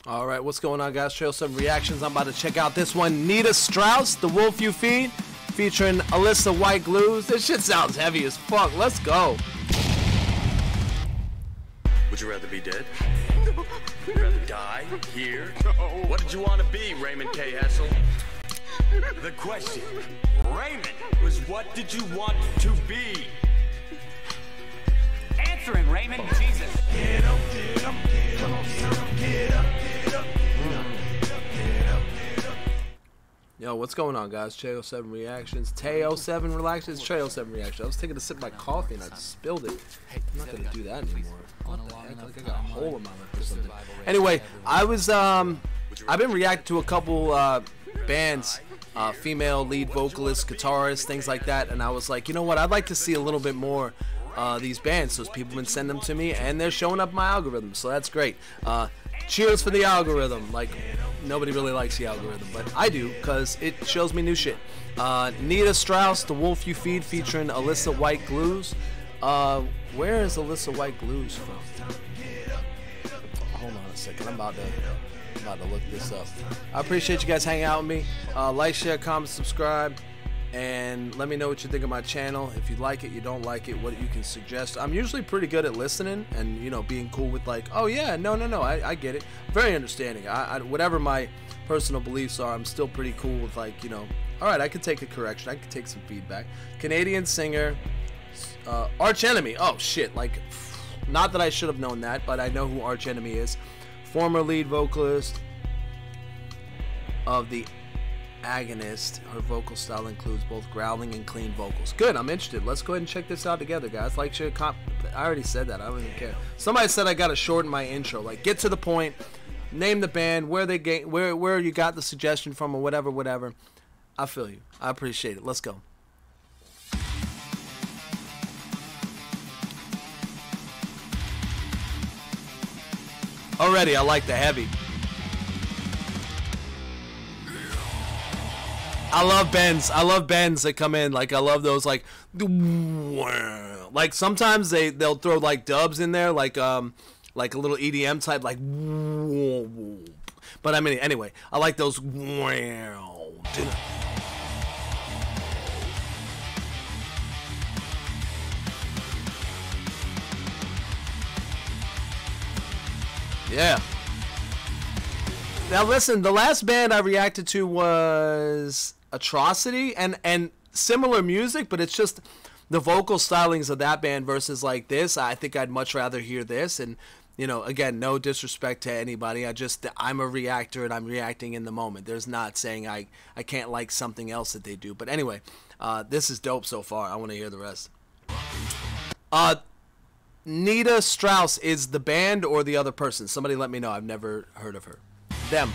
All right, what's going on, guys? Trail 7 reactions. I'm about to check out this one. Nita Strauss, The Wolf You Feed, featuring Alyssa White Glues. This shit sounds heavy as fuck. Let's go. Would you rather be dead? Would you rather die here? What did you want to be, Raymond K. Hessel? The question, Raymond, was what did you want to be? Answering, Raymond. Jesus. Get up, get up, get up, get up, get up, get up. Yo, what's going on, guys? Trail 7 reactions. Teo 7 reactions. Trail 7 reactions. I was taking a sip of my coffee and I just spilled it. I'm not gonna do that anymore. What the heck? Like I got a hole in my lip or something. Anyway, I've been reacting to a couple bands, female lead vocalists, guitarists, things like that, and I was like, you know what? I'd like to see a little bit more these bands. So people been sending them to me, and they're showing up my algorithm, so that's great. Cheers for the algorithm. Like, nobody really likes the algorithm, but I do, because it shows me new shit. Nita Strauss, The Wolf You Feed, featuring Alyssa White Glues. Where is Alyssa White Glues from? Hold on a second, I'm about to look this up. I appreciate you guys hanging out with me. Like, share, comment, subscribe, and let me know what you think of my channel. If you like it, you don't like it, what you can suggest. I'm usually pretty good at listening and, you know, being cool with like, oh yeah, no, I get it. Very understanding. Whatever my personal beliefs are, I'm still pretty cool with, like, you know, all right, I can take a correction, I can take some feedback. Canadian singer, Arch Enemy. Oh shit, like, not that I should have known that, but I know who Arch Enemy is. Former lead vocalist of the Agonist. Her vocal style includes both growling and clean vocals. Good, I'm interested. Let's go ahead and check this out together, guys. Like, share, I already said that. I don't even care. Somebody said I gotta shorten my intro. Like, get to the point. Name the band, where you got the suggestion from, or whatever. I feel you. I appreciate it. Let's go. Already, I like the heavy. I love bends that come in. Like, I love those, like sometimes they'll throw like dubs in there, like a little EDM type, like. But I mean, anyway, I like those. Yeah. Now listen, the last band I reacted to was Atrocity, and similar music, but it's just the vocal stylings of that band versus like this. I think I'd much rather hear this, and, you know, again, no disrespect to anybody. I'm a reactor and I'm reacting in the moment. There's not saying I can't like something else that they do. But anyway, this is dope so far. I want to hear the rest. Nita Strauss is the band or the other person? Somebody let me know. I've never heard of her. Them.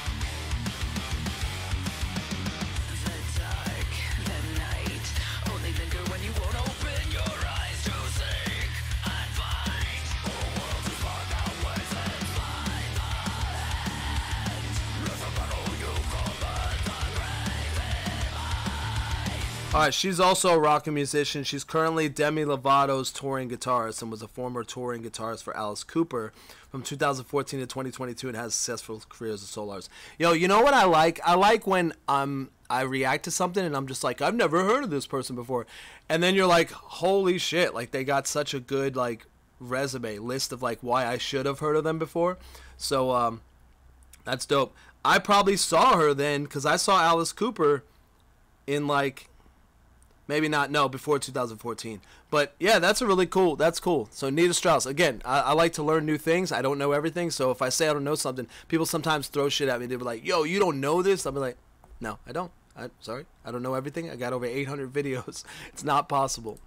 Alright, she's also a rock musician. She's currently Demi Lovato's touring guitarist and was a former touring guitarist for Alice Cooper from 2014 to 2022 and has a successful career as a solo artist. Yo, you know what I like? I like when I react to something and I'm just like, I've never heard of this person before. And then you're like, holy shit, like they got such a good like resume list of like why I should have heard of them before. So that's dope. I probably saw her then because I saw Alice Cooper in like, maybe not, no, before 2014. But yeah, that's cool. So Nita Strauss, again, I like to learn new things. I don't know everything, so if I say I don't know something, people sometimes throw shit at me. They'll be like, yo, you don't know this? I'll be like, no, I don't. Sorry, I don't know everything. I got over 800 videos. It's not possible.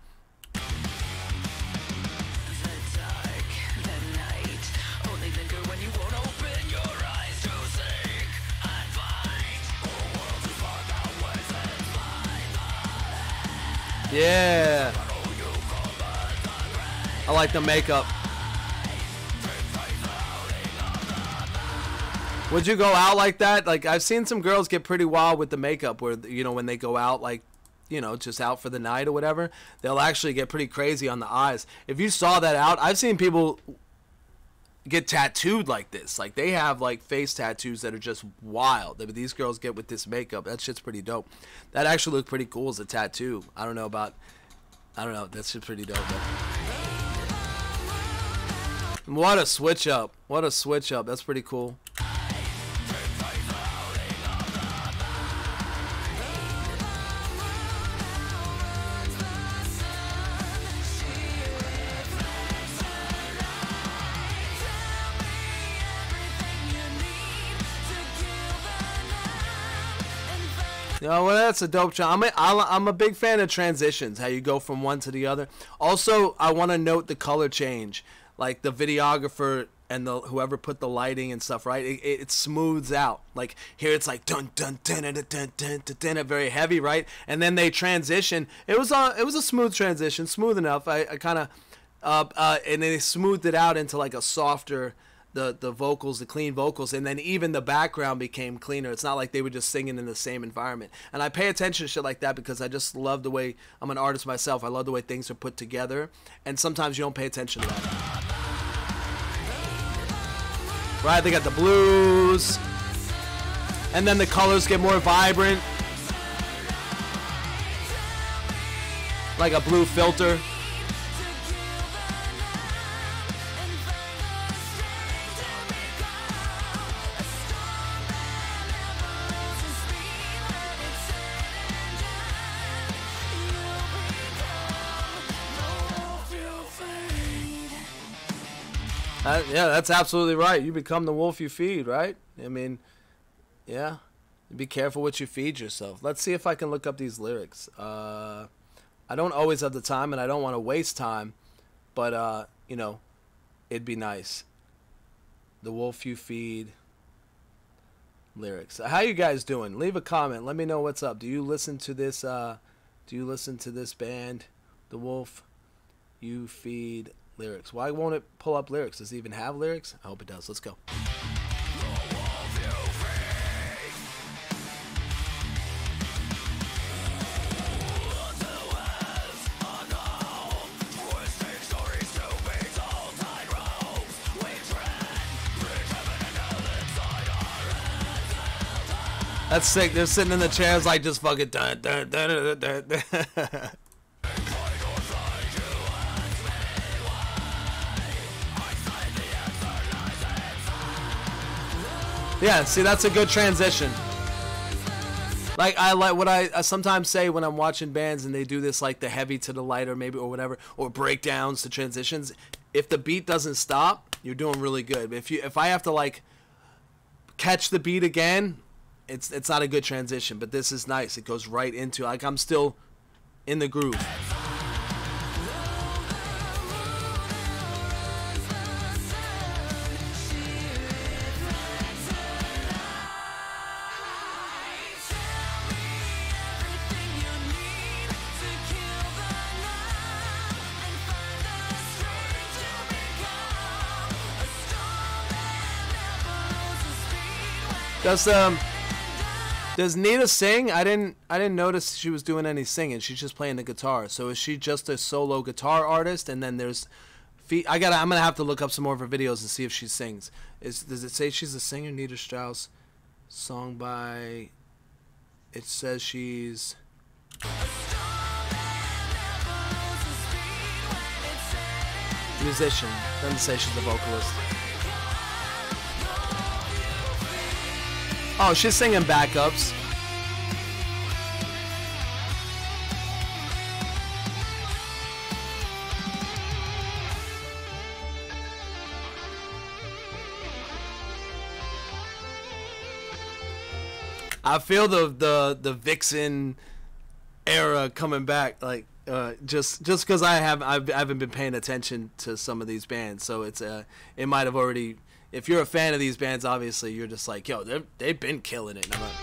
Yeah, I like the makeup. Would you go out like that? Like, I've seen some girls get pretty wild with the makeup where, you know, when they go out, like, you know, just out for the night or whatever, they'll actually get pretty crazy on the eyes. If you saw that out, I've seen people get tattooed like this. Like, they have like face tattoos that are just wild. That these girls get with this makeup. That shit's pretty dope. That actually looked pretty cool as a tattoo. I don't know. That shit's pretty dope. What a switch up. What a switch up. That's pretty cool. No, well, that's a dope track. I'm a big fan of transitions, how you go from one to the other. Also, I want to note the color change. Like, the videographer and whoever put the lighting and stuff, right? It smooths out. Like, here it's like dun dun dun dun dun dun dun dun, very heavy, right? And then they transition. It was a smooth transition, smooth enough. I kind of and they smoothed it out into like a softer. The vocals, the clean vocals, and then even the background became cleaner. It's not like they were just singing in the same environment. And I pay attention to shit like that because I just love the way, I'm an artist myself, I love the way things are put together, and sometimes you don't pay attention to that. Right, they got the blues, and then the colors get more vibrant, like a blue filter. Yeah, that's absolutely right. You become the wolf you feed, right? I mean, yeah. Be careful what you feed yourself. Let's see if I can look up these lyrics. I don't always have the time, and I don't want to waste time, but, you know, it'd be nice. The wolf you feed lyrics. How you guys doing? Leave a comment. Let me know what's up. Do you listen to this band, The Wolf You Feed lyrics? Why won't it pull up lyrics? Does it even have lyrics? I hope it does. Let's go. That's sick. They're sitting in the chairs like just fucking dun, dun, dun, dun, dun, dun. Yeah, see, that's a good transition. Like, I like what I sometimes say when I'm watching bands and they do this, like the heavy to the light or maybe or whatever, or breakdowns to transitions. If the beat doesn't stop, you're doing really good. If I have to like catch the beat again, it's not a good transition. But this is nice. It goes right into, like, I'm still in the groove. Does Nita sing? I didn't notice she was doing any singing. She's just playing the guitar. So is she just a solo guitar artist? And then there's I'm gonna have to look up some more of her videos and see if she sings. Does it say she's a singer? Nita Strauss, song by. It says she's. Musician. Doesn't say she's a vocalist. Oh, she's singing backups. I feel the Vixen era coming back, like just because I haven't been paying attention to some of these bands, so it might have already. If you're a fan of these bands, obviously you're just like, yo, they've been killing it. And I'm like,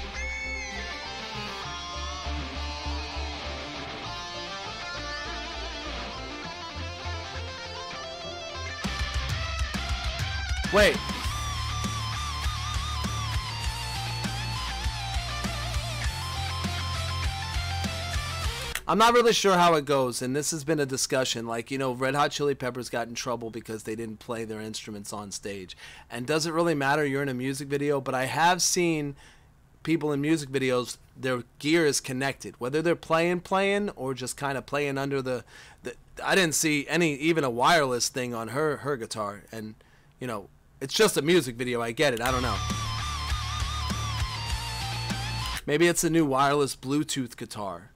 wait. I'm not really sure how it goes, and this has been a discussion. Like, you know, Red Hot Chili Peppers got in trouble because they didn't play their instruments on stage. And does it really matter? You're in a music video, but I have seen people in music videos, their gear is connected, whether they're playing or just kind of playing under the I didn't see even a wireless thing on her guitar. And, you know, it's just a music video. I get it. I don't know. Maybe it's a new wireless Bluetooth guitar.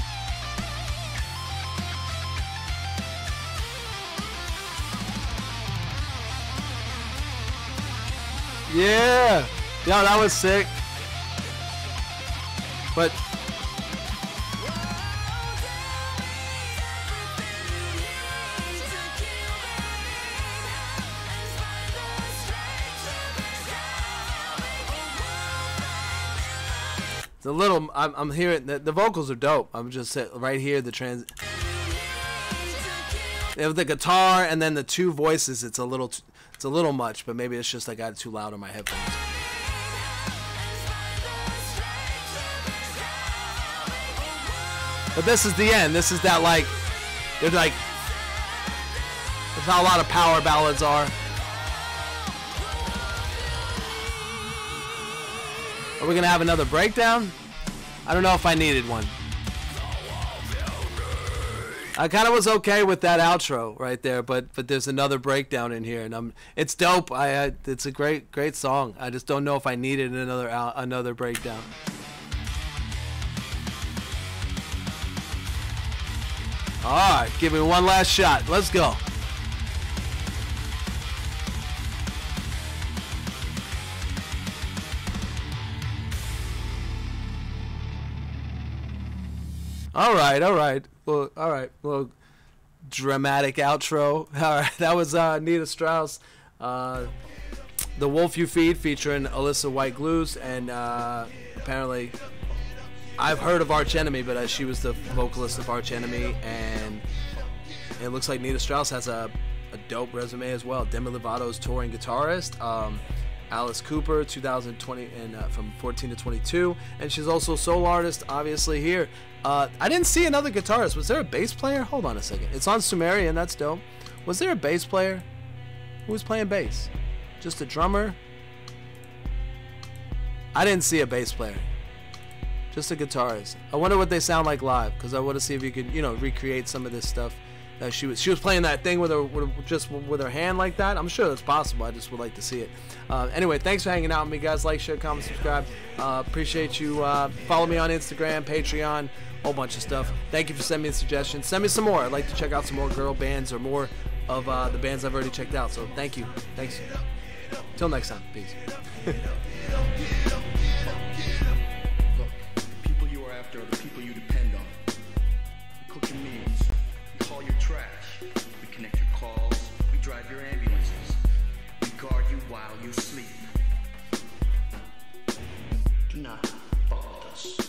Yeah, that was sick. But it's a little. I'm hearing the vocals are dope. I'm just right here the guitar and then the two voices. It's a little much, but maybe it's just I got it too loud on my headphones. But this is the end. This is that, like, they're like, that's how a lot of power ballads are. Are we gonna have another breakdown? I don't know if I needed one. I kind of was okay with that outro right there, but there's another breakdown in here, and it's dope. It's a great song. I just don't know if I needed another breakdown. All right, give me one last shot. Let's go. All right. Well, dramatic outro. All right, that was Nita Strauss, The Wolf You Feed, featuring Alyssa White Glues, and apparently I've heard of Arch Enemy, but she was the vocalist of Arch Enemy, and it looks like Nita Strauss has a dope resume as well. Demi Lovato's touring guitarist. Alice Cooper, 2020, and from 14 to 22, and she's also a solo artist, obviously here. I didn't see another guitarist. Was there a bass player? Hold on a second. It's on Sumerian. That's dope. Was there a bass player? Who was playing bass? Just a drummer? I didn't see a bass player. Just a guitarist. I wonder what they sound like live, because I want to see if you could, you know, recreate some of this stuff. She was playing that thing with her hand like that. I'm sure that's possible. I just would like to see it. Anyway, thanks for hanging out with me, guys. Like, share, comment, subscribe. Appreciate you. Follow me on Instagram, Patreon, whole bunch of stuff. Thank you for sending me suggestions. Send me some more. I'd like to check out some more girl bands or more of the bands I've already checked out. So thank you. Thanks. Till next time. Peace. Look, the people you are after are the people you depend on. You cook your meals. You haul your trash. We connect your calls. We drive your ambulances. We guard you while you sleep. Do not follow us.